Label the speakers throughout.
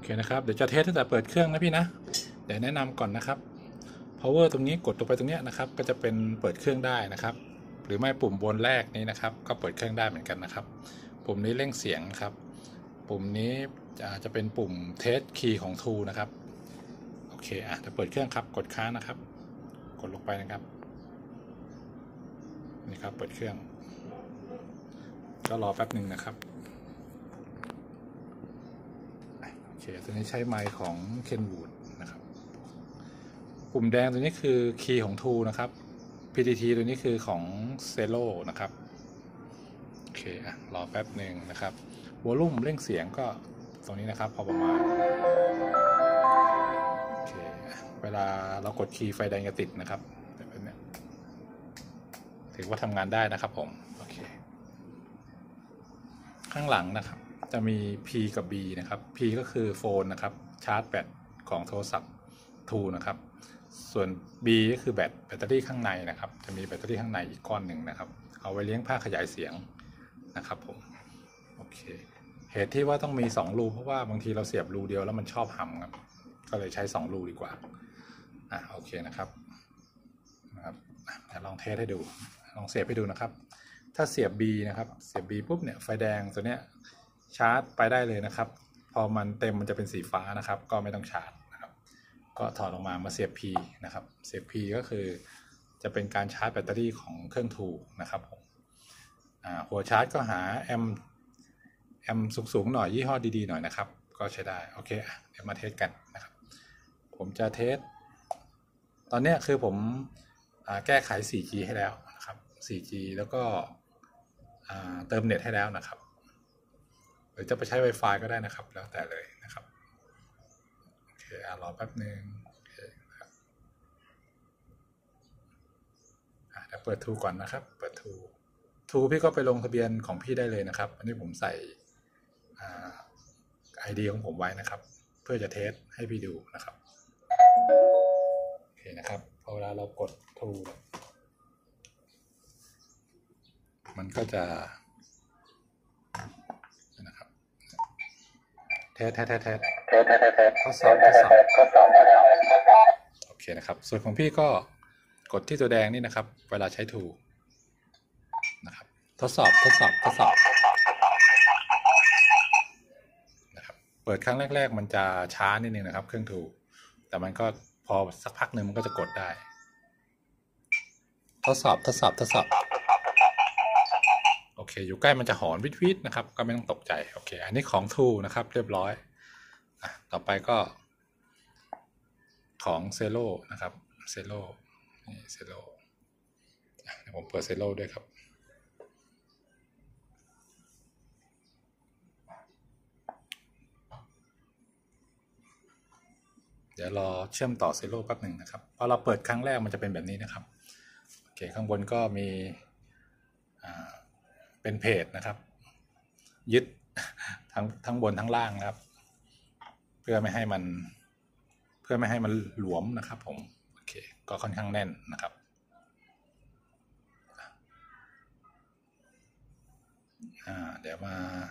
Speaker 1: เคนะครับเดี๋ยวจะเทสตั้งแต่เปิดเครื่องนะพี่นะเดี๋ยวแนะนำก่อนนะครับ power ตรงนี้กดลงไปตรงนี้นะครับก็จะเป็นเปิดเครื่องได้นะครับหรือไม่ปุ่มบนแรกนี้นะครับก็เปิดเครื่องได้เหมือนกันนะครับปุ่มนี้เร่งเสียงครับปุ่มนี้จะเป็นปุ่ม test key ของ Tool นะครับโอเคจะเปิดเครื่องครับกดค้างนะครับกดลงไปนะครับนี่ครับเปิดเครื่องก็รอแป๊บหนึ่งนะครับโอเคตัวนี้ใช้ไมค์ของ Kenwood นะครับปุ่มแดงตัวนี้คือคีย์ของ Tool นะครับ PTT ตัวนี้คือของ Cello นะครับโอเครอแป๊บหนึ่งนะครับวอลลุ่มเร่งเสียงก็ตรงนี้นะครับพอประมาณโอเคเวลาเรากดคีย์ไฟแดงจะติดนะครับแบบนี้ถือว่าทำงานได้นะครับผมโอเคข้างหลังนะครับจะมี P กับ B นะครับ P ก็คือโฟนนะครับชาร์จแบตของโทรศัพท์ Tool นะครับส่วน B ก็คือแบตเตอรี่ข้างในนะครับจะมีแบตเตอรี่ข้างในอีกก้อนหนึ่งนะครับเอาไว้เลี้ยงผ้าขยายเสียงนะครับผมโอเคเหตุที่ว่าต้องมี2รูเพราะว่าบางทีเราเสียบรูเดียวแล้วมันชอบหัมครับก็เลยใช้2รูดีกว่าโอเคนะครับลองเทสให้ดูลองเสียบให้ดูนะครับถ้าเสียบ B นะครับเสียบ B ปุ๊บเนี่ยไฟแดงตัวเนี้ยชาร์จไปได้เลยนะครับพอมันเต็มมันจะเป็นสีฟ้านะครับก็ไม่ต้องชาร์จนะครับก็ถอดออกมาเสียบ P นะครับเสียบ P ก็คือจะเป็นการชาร์จแบตเตอรี่ของเครื่อง Tool นะครับผมหัวชาร์จก็หาแอมสูงหน่อยยี่ห้อดีๆหน่อยนะครับก็ใช้ได้โอเคเดี๋ยวมาเทสกันนะครับผมจะเทสตอนนี้คือผมแก้ไข 4G ให้แล้วนะครับ 4G แล้วก็เติมเน็ตให้แล้วนะครับหรือจะไปใช้ Wi-Fi ก็ได้นะครับแล้วแต่เลยนะครับโอเครอแป๊บนึงเดี๋ยวเปิด Tool ก่อนนะครับเปิด Tool พี่ก็ไปลงทะเบียนของพี่ได้เลยนะครับอันนี้ผมใส่ID ของผมไว้นะครับเพื่อจะเทสให้พี่ดูนะครับโอเคนะครับพอเวลาเรากด Tool มันก็จะนะครับเทสทดสอบโอเคนะครับส่วนของพี่ก็กดที่ตัวแดงนี่นะครับเวลาใช้ Tool นะครับทดสอบนะครับเปิดครั้งแรกๆมันจะช้านิดนึงนะครับเครื่อง Tool แต่มันก็พอสักพักหนึ่งมันก็จะกดได้ทดสอบโอเคอยู่ใกล้มันจะหอนวิดนะครับก็ไม่ต้องตกใจโอเคอันนี้ของ Tool นะครับเรียบร้อยต่อไปก็ของ Cello นะครับCello นี่ Cello เดี๋ยวผมเปิด Cello ด้วยครับเดี๋ยวรอเชื่อมต่อ Cello แป๊บหนึ่งนะครับพอเราเปิดครั้งแรกมันจะเป็นแบบนี้นะครับโอเคข้างบนก็มีเป็นเพจนะครับยึดทั้งบนทั้งล่างนะครับเพื่อไม่ให้มันหลวมนะครับผมโอเคก็ค่อนข้างแน่นนะครับเดี๋ยว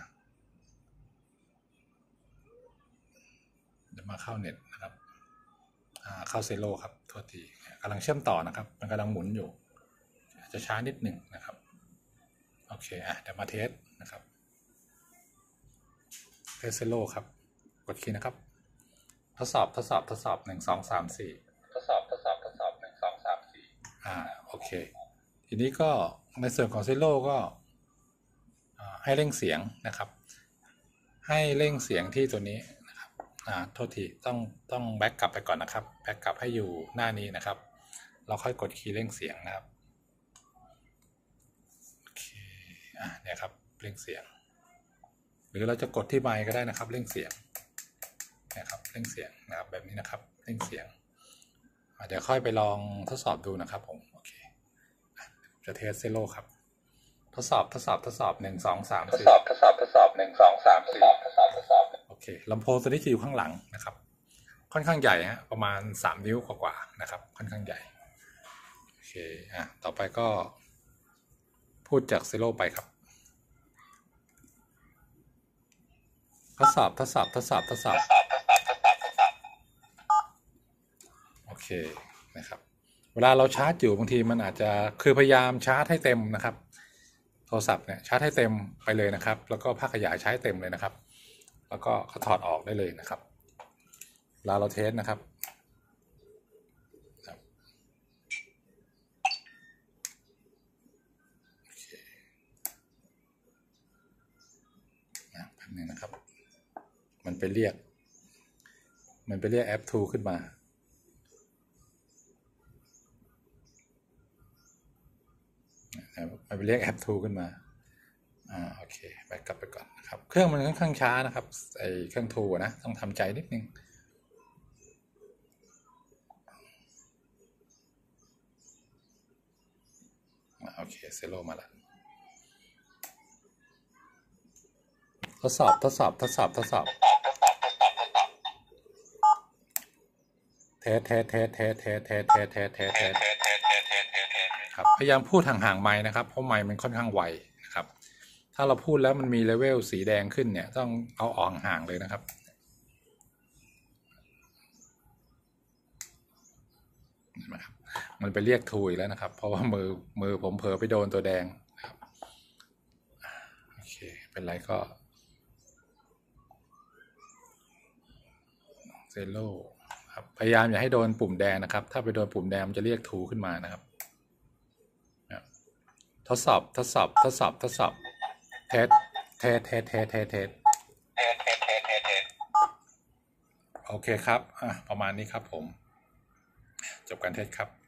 Speaker 1: มาเข้าเน็ตนะครับเข้าเซโลครับโทษทีกำลังเชื่อมต่อนะครับมันกำลังหมุนอยู่จะช้านิดหนึ่งนะครับโอเคเดี๋ยวมาเทสนะครับเทสเซโลครับกดคีย์นะครับทดสอบ1 2 3 4ทดสอบ1 2 3 4โอเคทีนี้ก็ในส่วนของเซโลก็ให้เร่งเสียงนะครับให้เร่งเสียงที่ตัวนี้นะครับโทษทีต้องแบ็กกลับไปก่อนนะครับแบ็กกลับให้อยู่หน้านี้นะครับเราค่อยกดคีย์เร่งเสียงนะครับโอเคเนี่ยครับเร่งเสียงหรือเราจะกดที่ไมค์ก็ได้นะครับเร่งเสียงนะครับเร่งเสียงนะครับแบบนี้นะครับเร่งเสียงเดี๋ยวค่อยไปลองทดสอบดูนะครับผมโอเคจะเทสเซโลครับทดสอบ1 2 3 4ทดสอบ1 2 3 4โอเคลำโพงตัวนี้จะอยู่ข้างหลังนะครับค่อนข้างใหญ่ฮะประมาณ3 นิ้วกว่าๆนะครับค่อนข้างใหญ่โอเคต่อไปก็พูดจากเซโลไปครับทดสอบเคนะครับเวลาเราชาร์จอยู่บางทีมันอาจจะคือพยายามชาร์จให้เต็มนะครับโทรศัพท์เนี่ยชาร์จให้เต็มไปเลยนะครับแล้วก็ผ้าขยายใช้เต็มเลยนะครับแล้วก็ถอดออกได้เลยนะครับเวลาเราเทสนะครับแป๊บนึงนะครับมันไปเรียกแอป 2 ขึ้นมามันไปเรียกแอป 2 ขึ้นมาโอเคไปกลับไปก่อนนะครับเครื่องมันค่อนข้างช้านะครับไอเครื่อง 2 นะต้องทำใจนิดนึงโอเคเซโลมาแล้วทดสอบเทสครับพยายามพูดห่างๆไมค์นะครับเพราะไมค์มันค่อนข้างไวนะครับถ้าเราพูดแล้วมันมีเลเวลสีแดงขึ้นเนี่ยต้องเอาออกห่างๆเลยนะครับเห็นไหมครับมันไปเรียกทูอีกแล้วนะครับเพราะว่ามือผมเผลอไปโดนตัวแดงนะครับโอเคเป็นไรก็เซโลครับพยายามอย่าให้โดนปุ่มแดงนะครับถ้าไปโดนปุ่มแดงมันจะเรียกทูขึ้นมานะครับทดสอบเทสโอเคครับประมาณนี้ครับผมจบการเทสครับ